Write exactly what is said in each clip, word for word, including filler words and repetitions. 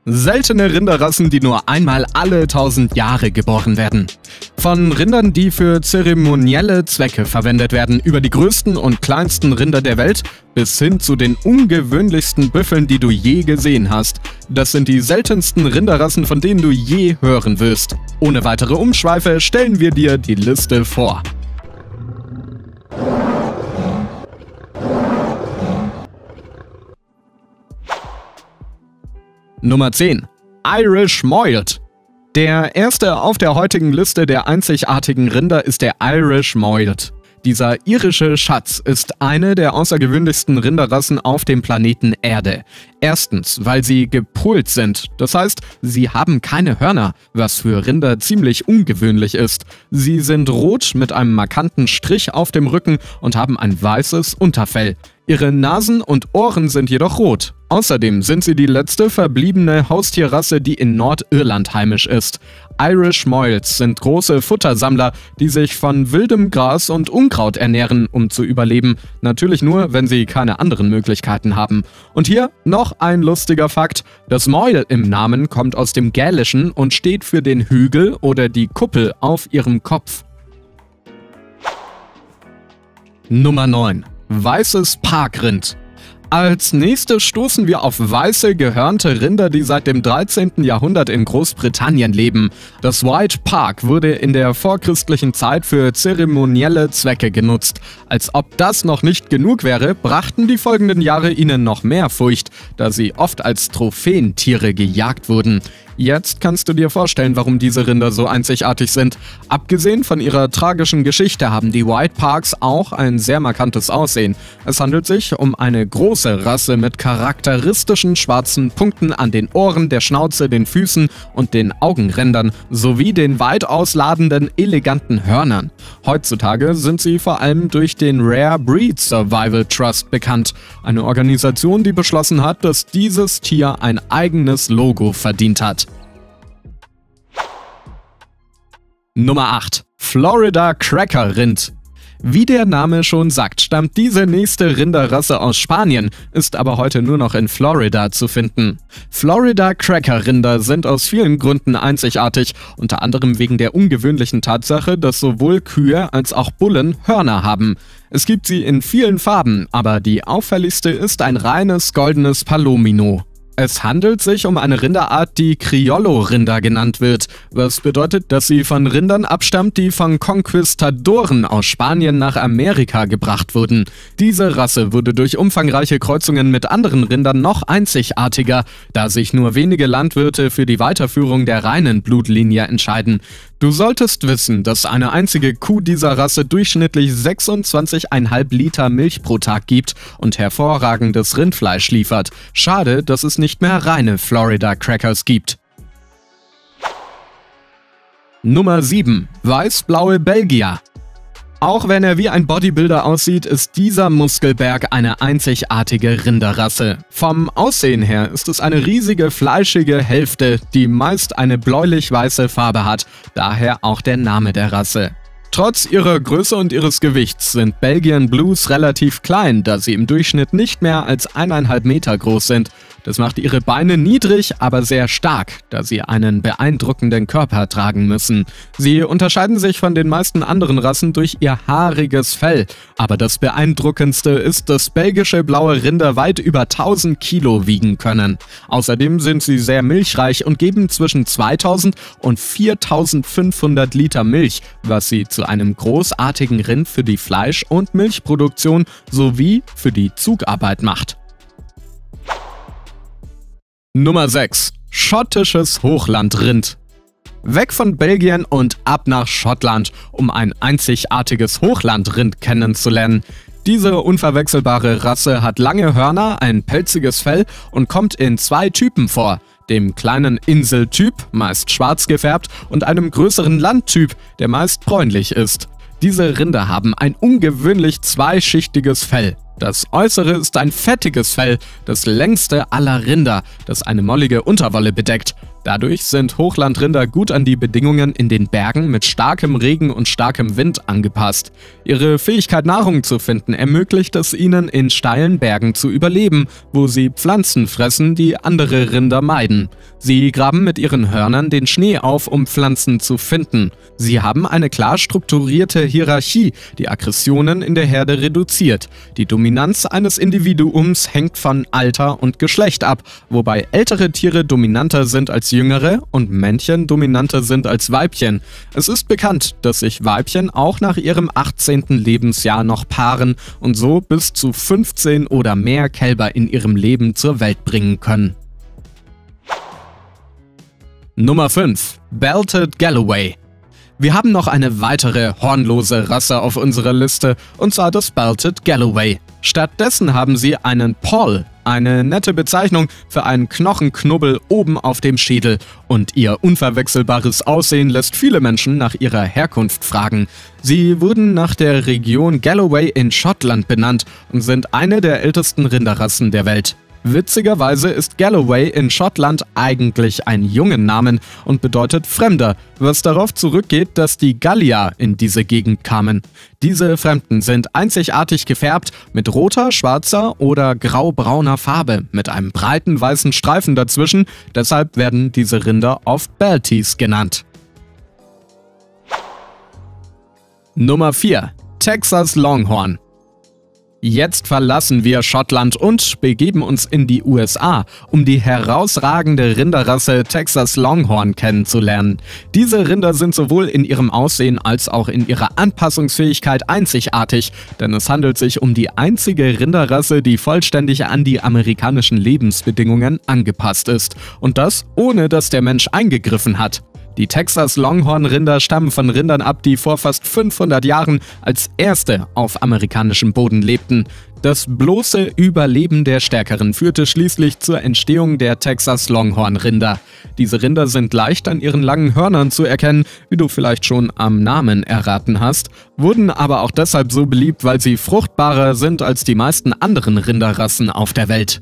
Seltene Rinderrassen, die nur einmal alle tausend Jahre geboren werden. Von Rindern, die für zeremonielle Zwecke verwendet werden, über die größten und kleinsten Rinder der Welt bis hin zu den ungewöhnlichsten Büffeln, die du je gesehen hast. Das sind die seltensten Rinderrassen, von denen du je hören wirst. Ohne weitere Umschweife stellen wir dir die Liste vor. Nummer zehn. Irish Moiled. Der erste auf der heutigen Liste der einzigartigen Rinder ist der Irish Moiled. Dieser irische Schatz ist eine der außergewöhnlichsten Rinderrassen auf dem Planeten Erde. Erstens, weil sie gepolt sind, das heißt, sie haben keine Hörner, was für Rinder ziemlich ungewöhnlich ist. Sie sind rot mit einem markanten Strich auf dem Rücken und haben ein weißes Unterfell. Ihre Nasen und Ohren sind jedoch rot. Außerdem sind sie die letzte verbliebene Haustierrasse, die in Nordirland heimisch ist. Irish Moileds sind große Futtersammler, die sich von wildem Gras und Unkraut ernähren, um zu überleben. Natürlich nur, wenn sie keine anderen Möglichkeiten haben. Und hier noch ein lustiger Fakt. Das Moil im Namen kommt aus dem Gälischen und steht für den Hügel oder die Kuppel auf ihrem Kopf. Nummer neun. Weißes Parkrind. Als nächstes stoßen wir auf weiße, gehörnte Rinder, die seit dem dreizehnten Jahrhundert in Großbritannien leben. Das White Park wurde in der vorchristlichen Zeit für zeremonielle Zwecke genutzt. Als ob das noch nicht genug wäre, brachten die folgenden Jahre ihnen noch mehr Furcht, da sie oft als Trophäentiere gejagt wurden. Jetzt kannst du dir vorstellen, warum diese Rinder so einzigartig sind. Abgesehen von ihrer tragischen Geschichte haben die White Parks auch ein sehr markantes Aussehen. Es handelt sich um eine große Rasse mit charakteristischen schwarzen Punkten an den Ohren, der Schnauze, den Füßen und den Augenrändern sowie den weit ausladenden, eleganten Hörnern. Heutzutage sind sie vor allem durch den Rare Breed Survival Trust bekannt, eine Organisation, die beschlossen hat, dass dieses Tier ein eigenes Logo verdient hat. Nummer acht. Florida Cracker Rind. Wie der Name schon sagt, stammt diese nächste Rinderrasse aus Spanien, ist aber heute nur noch in Florida zu finden. Florida Cracker Rinder sind aus vielen Gründen einzigartig, unter anderem wegen der ungewöhnlichen Tatsache, dass sowohl Kühe als auch Bullen Hörner haben. Es gibt sie in vielen Farben, aber die auffälligste ist ein reines goldenes Palomino. Es handelt sich um eine Rinderart, die Criollo-Rinder genannt wird, was bedeutet, dass sie von Rindern abstammt, die von Konquistadoren aus Spanien nach Amerika gebracht wurden. Diese Rasse wurde durch umfangreiche Kreuzungen mit anderen Rindern noch einzigartiger, da sich nur wenige Landwirte für die Weiterführung der reinen Blutlinie entscheiden. Du solltest wissen, dass eine einzige Kuh dieser Rasse durchschnittlich sechsundzwanzig Komma fünf Liter Milch pro Tag gibt und hervorragendes Rindfleisch liefert. Schade, dass es nicht mehr reine Florida Crackers gibt. Nummer sieben. Weiß-blaue Belgier. Auch wenn er wie ein Bodybuilder aussieht, ist dieser Muskelberg eine einzigartige Rinderrasse. Vom Aussehen her ist es eine riesige, fleischige Hälfte, die meist eine bläulich-weiße Farbe hat, daher auch der Name der Rasse. Trotz ihrer Größe und ihres Gewichts sind Belgian Blues relativ klein, da sie im Durchschnitt nicht mehr als eineinhalb Meter groß sind. Das macht ihre Beine niedrig, aber sehr stark, da sie einen beeindruckenden Körper tragen müssen. Sie unterscheiden sich von den meisten anderen Rassen durch ihr haariges Fell. Aber das Beeindruckendste ist, dass belgische blaue Rinder weit über tausend Kilo wiegen können. Außerdem sind sie sehr milchreich und geben zwischen zweitausend und viertausendfünfhundert Liter Milch, was sie zu einem großartigen Rind für die Fleisch- und Milchproduktion sowie für die Zugarbeit macht. Nummer sechs. Schottisches Hochlandrind. Weg von Belgien und ab nach Schottland, um ein einzigartiges Hochlandrind kennenzulernen. Diese unverwechselbare Rasse hat lange Hörner, ein pelziges Fell und kommt in zwei Typen vor. Dem kleinen Inseltyp, meist schwarz gefärbt, und einem größeren Landtyp, der meist bräunlich ist. Diese Rinder haben ein ungewöhnlich zweischichtiges Fell. Das Äußere ist ein fettiges Fell, das längste aller Rinder, das eine mollige Unterwolle bedeckt. Dadurch sind Hochlandrinder gut an die Bedingungen in den Bergen mit starkem Regen und starkem Wind angepasst. Ihre Fähigkeit, Nahrung zu finden, ermöglicht es ihnen, in steilen Bergen zu überleben, wo sie Pflanzen fressen, die andere Rinder meiden. Sie graben mit ihren Hörnern den Schnee auf, um Pflanzen zu finden. Sie haben eine klar strukturierte Hierarchie, die Aggressionen in der Herde reduziert. Die Dominanz eines Individuums hängt von Alter und Geschlecht ab, wobei ältere Tiere dominanter sind als jüngere und Männchen dominanter sind als Weibchen. Es ist bekannt, dass sich Weibchen auch nach ihrem achtzehnten Lebensjahr noch paaren und so bis zu fünfzehn oder mehr Kälber in ihrem Leben zur Welt bringen können. Nummer fünf. Belted Galloway. Wir haben noch eine weitere hornlose Rasse auf unserer Liste, und zwar das Belted Galloway. Stattdessen haben sie einen Poll, eine nette Bezeichnung für einen Knochenknubbel oben auf dem Schädel, und ihr unverwechselbares Aussehen lässt viele Menschen nach ihrer Herkunft fragen. Sie wurden nach der Region Galloway in Schottland benannt und sind eine der ältesten Rinderrassen der Welt. Witzigerweise ist Galloway in Schottland eigentlich ein Jungennamen und bedeutet Fremder, was darauf zurückgeht, dass die Gallier in diese Gegend kamen. Diese Fremden sind einzigartig gefärbt mit roter, schwarzer oder graubrauner Farbe mit einem breiten weißen Streifen dazwischen, deshalb werden diese Rinder oft Belties genannt. Nummer vier. Texas Longhorn. Jetzt verlassen wir Schottland und begeben uns in die U S A, um die herausragende Rinderrasse Texas Longhorn kennenzulernen. Diese Rinder sind sowohl in ihrem Aussehen als auch in ihrer Anpassungsfähigkeit einzigartig, denn es handelt sich um die einzige Rinderrasse, die vollständig an die amerikanischen Lebensbedingungen angepasst ist. Und das, ohne dass der Mensch eingegriffen hat. Die Texas Longhorn-Rinder stammen von Rindern ab, die vor fast fünfhundert Jahren als erste auf amerikanischem Boden lebten. Das bloße Überleben der Stärkeren führte schließlich zur Entstehung der Texas Longhorn-Rinder. Diese Rinder sind leicht an ihren langen Hörnern zu erkennen, wie du vielleicht schon am Namen erraten hast, wurden aber auch deshalb so beliebt, weil sie fruchtbarer sind als die meisten anderen Rinderrassen auf der Welt.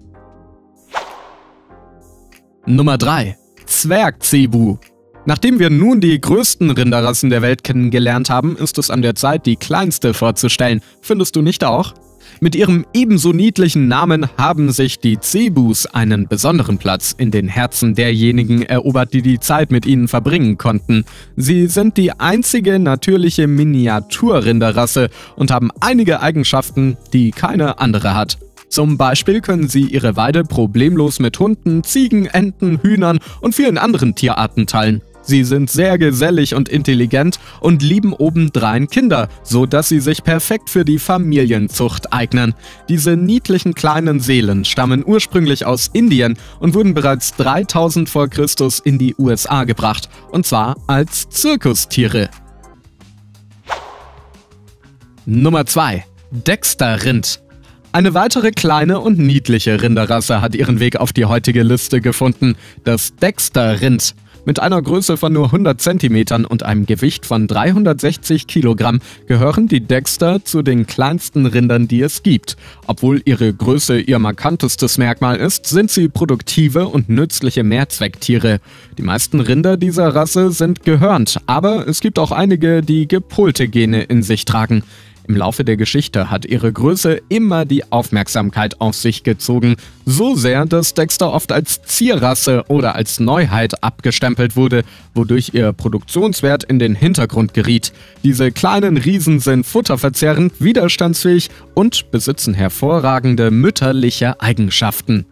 Nummer drei. Zwergzebu. Nachdem wir nun die größten Rinderrassen der Welt kennengelernt haben, ist es an der Zeit, die kleinste vorzustellen. Findest du nicht auch? Mit ihrem ebenso niedlichen Namen haben sich die Zebus einen besonderen Platz in den Herzen derjenigen erobert, die die Zeit mit ihnen verbringen konnten. Sie sind die einzige natürliche Miniaturrinderrasse und haben einige Eigenschaften, die keine andere hat. Zum Beispiel können sie ihre Weide problemlos mit Hunden, Ziegen, Enten, Hühnern und vielen anderen Tierarten teilen. Sie sind sehr gesellig und intelligent und lieben obendrein Kinder, so dass sie sich perfekt für die Familienzucht eignen. Diese niedlichen kleinen Seelen stammen ursprünglich aus Indien und wurden bereits dreitausend vor Christus in die U S A gebracht, und zwar als Zirkustiere. Nummer zwei. Dexter-Rind. Eine weitere kleine und niedliche Rinderrasse hat ihren Weg auf die heutige Liste gefunden, das Dexter-Rind. Mit einer Größe von nur hundert Zentimetern und einem Gewicht von dreihundertsechzig Kilogramm gehören die Dexter zu den kleinsten Rindern, die es gibt. Obwohl ihre Größe ihr markantestes Merkmal ist, sind sie produktive und nützliche Mehrzwecktiere. Die meisten Rinder dieser Rasse sind gehörnt, aber es gibt auch einige, die gepolte Gene in sich tragen. Im Laufe der Geschichte hat ihre Größe immer die Aufmerksamkeit auf sich gezogen, so sehr, dass Dexter oft als Zierrasse oder als Neuheit abgestempelt wurde, wodurch ihr Produktionswert in den Hintergrund geriet. Diese kleinen Riesen sind futterverzehrend, widerstandsfähig und besitzen hervorragende mütterliche Eigenschaften.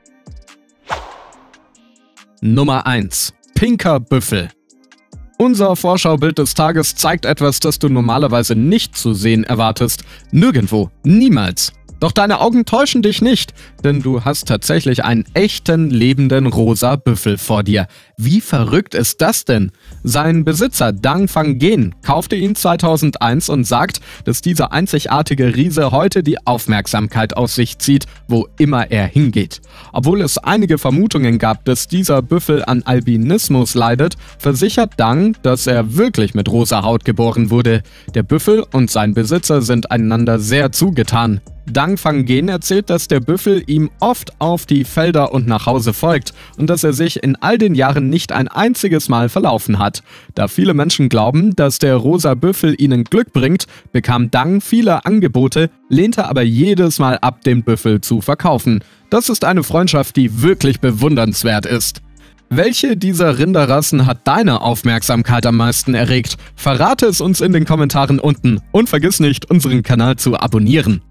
Nummer eins. Pinker Büffel. Unser Vorschaubild des Tages zeigt etwas, das du normalerweise nicht zu sehen erwartest. Nirgendwo. Niemals. Doch deine Augen täuschen dich nicht, denn du hast tatsächlich einen echten, lebenden rosa Büffel vor dir. Wie verrückt ist das denn? Sein Besitzer Dang Fang Gen kaufte ihn zweitausendeins und sagt, dass dieser einzigartige Riese heute die Aufmerksamkeit auf sich zieht, wo immer er hingeht. Obwohl es einige Vermutungen gab, dass dieser Büffel an Albinismus leidet, versichert Dang, dass er wirklich mit rosa Haut geboren wurde. Der Büffel und sein Besitzer sind einander sehr zugetan. Dang Fangen erzählt, dass der Büffel ihm oft auf die Felder und nach Hause folgt und dass er sich in all den Jahren nicht ein einziges Mal verlaufen hat. Da viele Menschen glauben, dass der rosa Büffel ihnen Glück bringt, bekam Dang viele Angebote, lehnte aber jedes Mal ab, den Büffel zu verkaufen. Das ist eine Freundschaft, die wirklich bewundernswert ist. Welche dieser Rinderrassen hat deine Aufmerksamkeit am meisten erregt? Verrate es uns in den Kommentaren unten und vergiss nicht, unseren Kanal zu abonnieren.